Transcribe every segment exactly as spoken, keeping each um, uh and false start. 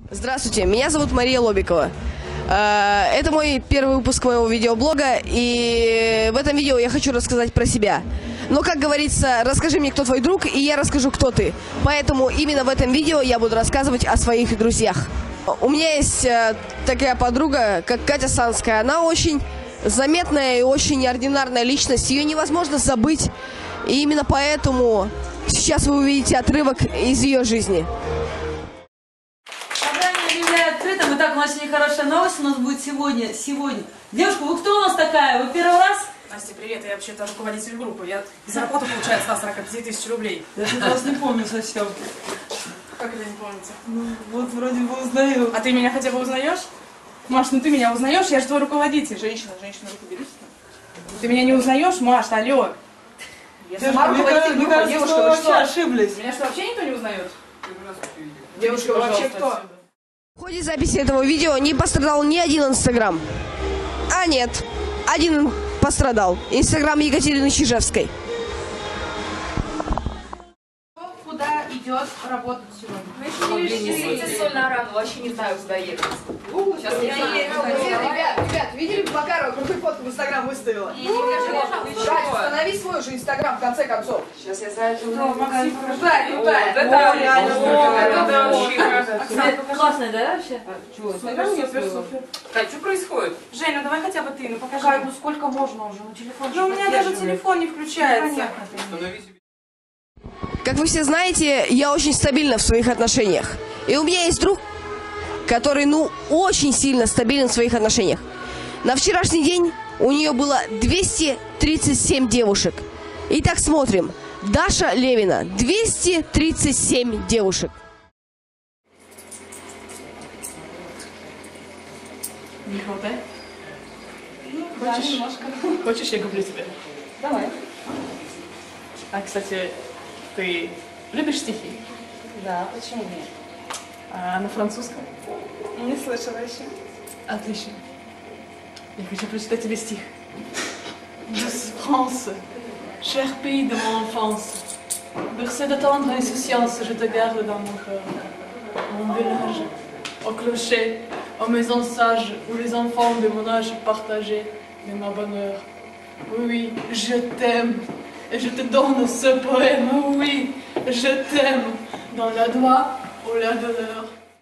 Здравствуйте, меня зовут Мария Лобикова. Это мой первый выпуск моего видеоблога, и в этом видео я хочу рассказать про себя. Но, как говорится, расскажи мне, кто твой друг, и я расскажу, кто ты. Поэтому именно в этом видео я буду рассказывать о своих друзьях. У меня есть такая подруга, как Катя Санская. Она очень заметная и очень неординарная личность. Ее невозможно забыть. И именно поэтому сейчас вы увидите отрывок из ее жизни. Открыто. Итак, у нас сегодня хорошая новость. У нас будет сегодня, сегодня. Девушка, вы кто у нас такая? Вы первый раз? Настя, привет, я вообще-то руководитель группы. Я зарплату получаю сто сорок пять тысяч рублей. Я вас не помню совсем. Как это не помните? Ну, вот вроде бы узнаю. А ты меня хотя бы узнаешь? Маш, ну ты меня узнаешь? Я же твой руководитель. Женщина, женщина, руку берись. Ты меня не узнаешь, Маш, алло. Я Девушка, сама руководитель мне группы. кажется, Девушка, вы вы вообще что? ошиблись. Меня что, вообще никто не узнает? Девушка, вы вообще кто? В ходе записи этого видео не пострадал ни один инстаграм. А нет, один пострадал. Инстаграм Екатерины Чижевской. Куда идет работать сегодня? Вы еще не решили соль на рану, вообще не знаю, куда ехать. Сейчас я еду. Ребят, ребят, видели, Макарова какую фотку в инстаграм выставила? Установи свой же инстаграм в конце концов. Сейчас я за это Крутая, крутая. Это реально классная, да, вообще? Супер, супер, супер. Кать, что происходит? Жень, ну давай хотя бы ты, ну покажи. Кать, ну сколько можно уже? Ну телефон. Ну у меня даже телефон не включается. Как вы все знаете, я очень стабильна в своих отношениях. И у меня есть друг, который, ну, очень сильно стабилен в своих отношениях. На вчерашний день у нее было двести тридцать семь девушек. Итак, смотрим. Даша Левина. двести тридцать семь девушек. Не хватает? Ну, хочешь? Немножко. Хочешь, я куплю тебе? Давай. А, кстати, ты любишь стихи? Да, почему нет? А на французском? Не слышала еще. Отлично. Я хочу прочитать тебе стих. Douce France, cher pays de mon enfance, bercé de tendre insouciance, je te garde dans mon cœur. Mon village, au clocher, aux maisons sages, où les enfants de mon âge partageaient de ma bonheur. Oui, je t'aime, et je te donne ce poème. Oui, je t'aime, dans la joie ou la douleur.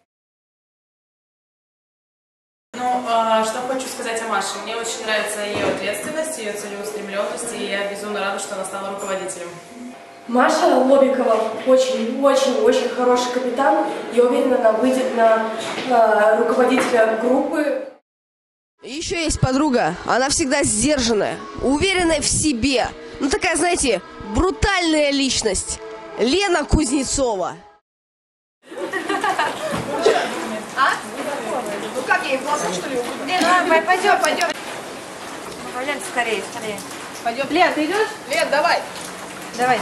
Ну, а, что хочу сказать о Маше. Мне очень нравится ее ответственность, ее целеустремленность, и я безумно рада, что она стала руководителем. Маша Лобикова очень-очень-очень хороший капитан. Я уверена, она выйдет на э, руководителя группы. Еще есть подруга. Она всегда сдержанная, уверенная в себе. Ну, такая, знаете, брутальная личность. Лена Кузнецова. Как я их лосу, что ли? Лен, давай, пойдем, пойдем. Пойдем скорее, скорее. Пойдем. Лен, ты идешь? Лен, давай. Давай.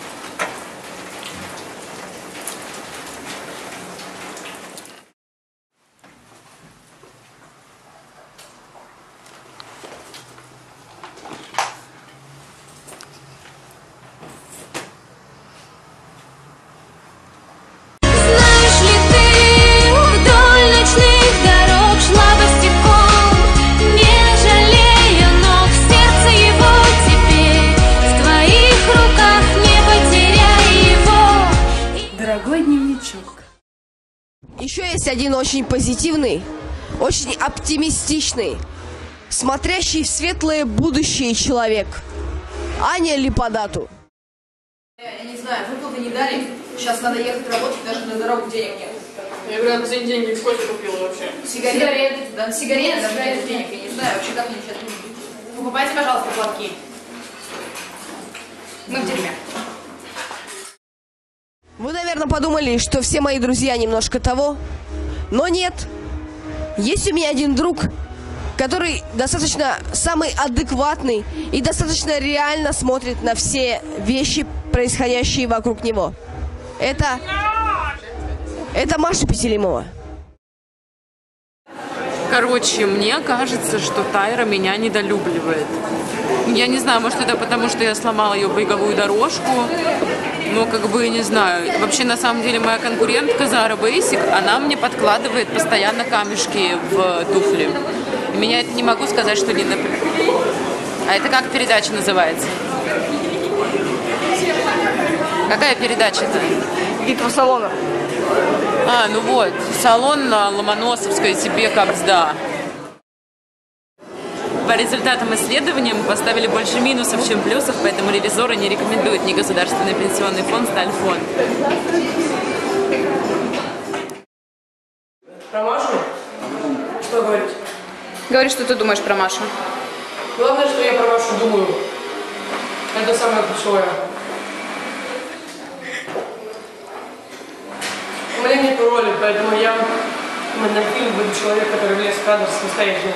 Еще есть один очень позитивный, очень оптимистичный, смотрящий в светлое будущее человек. Аня Липодату. Я не знаю, выплаты не дали. Сейчас надо ехать работать, даже на дорогу денег нет. Я говорю, на день деньги сколько купила вообще? Сигареты, сигареты, да, сигареты даже нет денег, я не знаю, вообще как мне сейчас нужно. Покупайте, пожалуйста, платки. Мы в дерьме. Вы, наверное, подумали, что все мои друзья немножко того, но нет. Есть у меня один друг, который достаточно самый адекватный и достаточно реально смотрит на все вещи, происходящие вокруг него. Это, это Маша Петелимова. Короче, мне кажется, что Тайра меня недолюбливает. Я не знаю, может это потому, что я сломала ее беговую дорожку, Ну, как бы, не знаю. Вообще, на самом деле, моя конкурентка Zara Basic, она мне подкладывает постоянно камешки в туфли. И меня это не могу сказать, что не напрягает. А это как передача называется? Какая передача-то? Битва салона. А, ну вот, салон на Ломоносовской тебе как сда. По результатам исследования мы поставили больше минусов, чем плюсов, поэтому ревизоры не рекомендуют ни Государственный пенсионный фонд, Стальфонд. Про Машу? Что говорить? Говори, что ты думаешь про Машу. Главное, что я про Машу думаю. Это самое ключевое. У меня нет роли, поэтому я на фильм буду человек, который влез в кадр самостоятельно.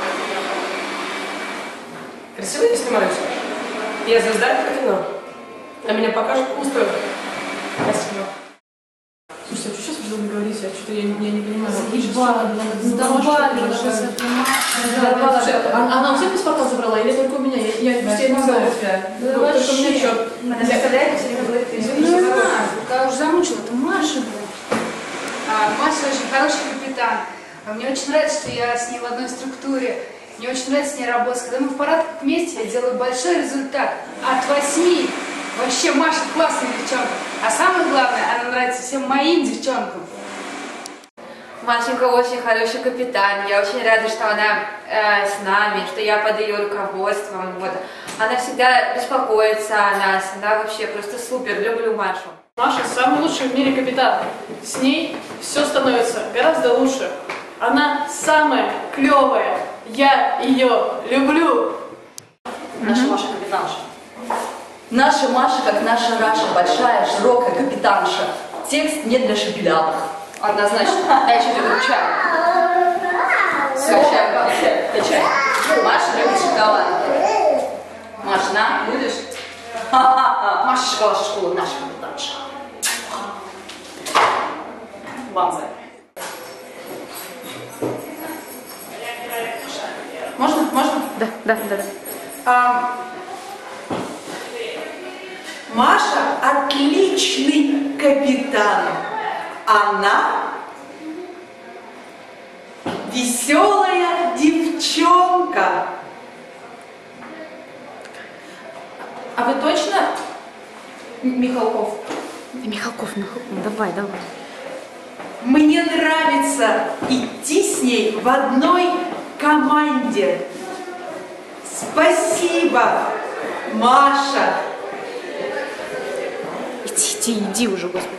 Красиво я снимаюсь? Я звезда этого кино. А меня покажут пусто. Спасибо. Слушайте, а что сейчас вы говорите? А что-то я, я не понимаю. Задолбали уже. Задолбали. Она у всех паспорта забрала или только у меня? Я, я все не знаю. Только у меня что? Она заставляет все время говорить. Ну, не знаю. Я уже замучила. Это Маша, блин. Маша очень хороший капитан. Мне очень нравится, что я с ней в одной структуре. Мне очень нравится с ней работать. Когда мы в парад вместе, я делаю большой результат. От восьми. Вообще, Маша классная девчонка. А самое главное, она нравится всем моим девчонкам. Машенька очень хороший капитан. Я очень рада, что она э, с нами, что я под ее руководством. Вот. Она всегда беспокоится о нас. Она вообще просто супер. Люблю Машу. Маша самый лучший в мире капитан. С ней все становится гораздо лучше. Она самая клевая. Я ее люблю. Наша Маша капитанша. Наша Маша, как наша Раша, большая, широкая капитанша. Текст не для шепелявых. Однозначно. А еще тебе чай. Все, чай. Маша любит шоколад. Маш, на, будешь? Маша шоколад школа, наша капитанша. Бамза. Можно? Можно? Да, да, да. да. А, Маша отличный капитан. Она веселая девчонка. А вы точно Михалков? Михалков, Михалков, давай, давай. Мне нравится идти с ней в одной команде. Спасибо, Маша. Иди, иди, иди уже, господи.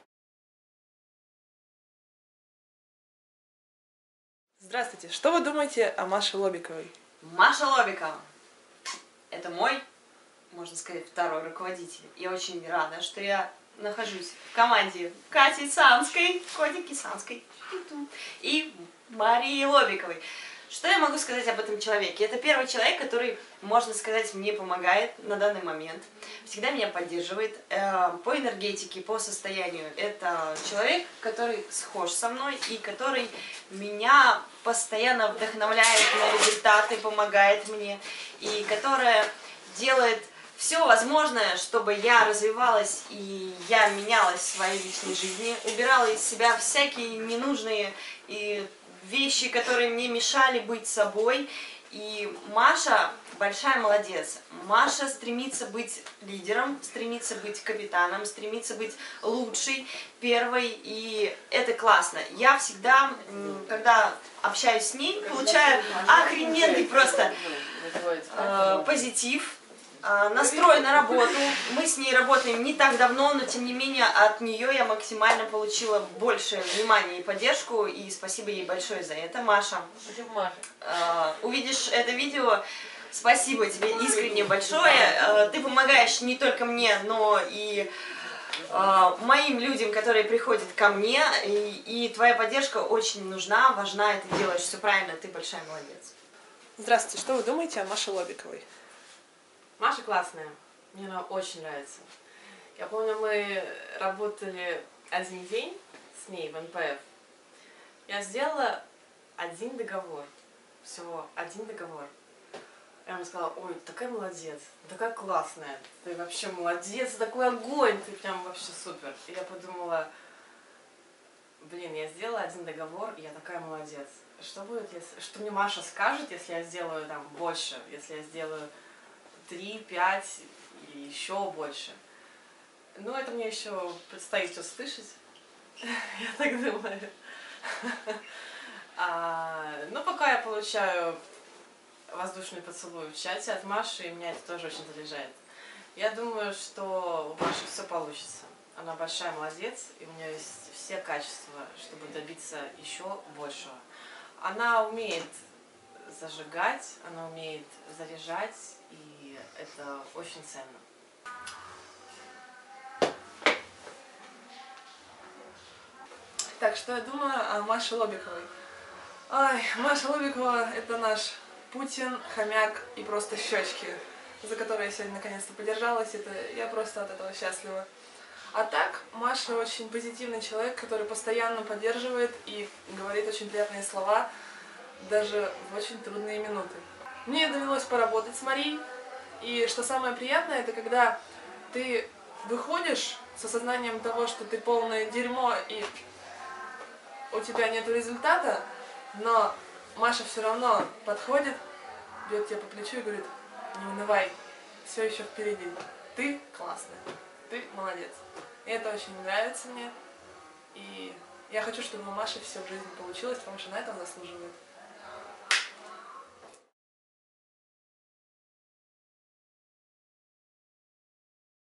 Здравствуйте. Что вы думаете о Маше Лобиковой? Маша Лобикова. Это мой, можно сказать, второй руководитель. Я очень рада, что я нахожусь в команде Кати Санской, Котики Санской и Марии Лобиковой. Что я могу сказать об этом человеке? Это первый человек, который, можно сказать, мне помогает на данный момент. Всегда меня поддерживает э, по энергетике, по состоянию. Это человек, который схож со мной и который меня постоянно вдохновляет на результаты, помогает мне. И которая делает все возможное, чтобы я развивалась и я менялась в своей личной жизни. Убирала из себя всякие ненужные и вещи, которые мне мешали быть собой. И Маша большая молодец. Маша стремится быть лидером, стремится быть капитаном, стремится быть лучшей, первой. И это классно. Я всегда, когда общаюсь с ней, получаю охрененный просто э, позитив, настрой на работу. Мы с ней работаем не так давно, но тем не менее от нее я максимально получила больше внимания и поддержку, и спасибо ей большое за это, Маша. Спасибо, Маша. Э, увидишь это видео, спасибо тебе искренне большое. Э, ты помогаешь не только мне, но и э, моим людям, которые приходят ко мне, и, и твоя поддержка очень нужна, важна, и ты делаешь все правильно, ты большая молодец. Здравствуйте. Что вы думаете о Маше Лобиковой? Маша классная, мне она очень нравится. Я помню, мы работали один день с ней в эн пэ эф. Я сделала один договор, всего один договор. Я ему сказала: ой, такая молодец, такая классная, ты вообще молодец, такой огонь, ты прям вообще супер. И я подумала: блин, я сделала один договор, и я такая молодец. Что будет, если... Что мне Маша скажет, если я сделаю там больше, если я сделаю три, пять или еще больше? Ну, это мне еще предстоит услышать. Я так думаю. А, но пока я получаю воздушный поцелуй в чате от Маши, и меня это тоже очень заряжает. Я думаю, что у Маши все получится. Она большая молодец, и у нее есть все качества, чтобы добиться еще большего. Она умеет зажигать, она умеет заряжать, и это очень ценно. Так, что я думаю о Маше Лобиковой? Ай, Маша Лобикова — это наш Путин, хомяк и просто щечки, за которые я сегодня наконец-то подержалась. Это, я просто от этого счастлива. А так, Маша очень позитивный человек, который постоянно поддерживает и говорит очень приятные слова, даже в очень трудные минуты. Мне довелось поработать с Марией, и что самое приятное, это когда ты выходишь с осознанием того, что ты полное дерьмо и у тебя нет результата, но Маша все равно подходит, бьет тебя по плечу и говорит: не унывай, все еще впереди, ты классная, ты молодец. И это очень нравится мне, и я хочу, чтобы у Маши все в жизни получилось, потому что она этого заслуживает.